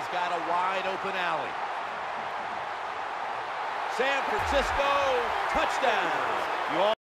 He's got a wide open alley. San Francisco, touchdown.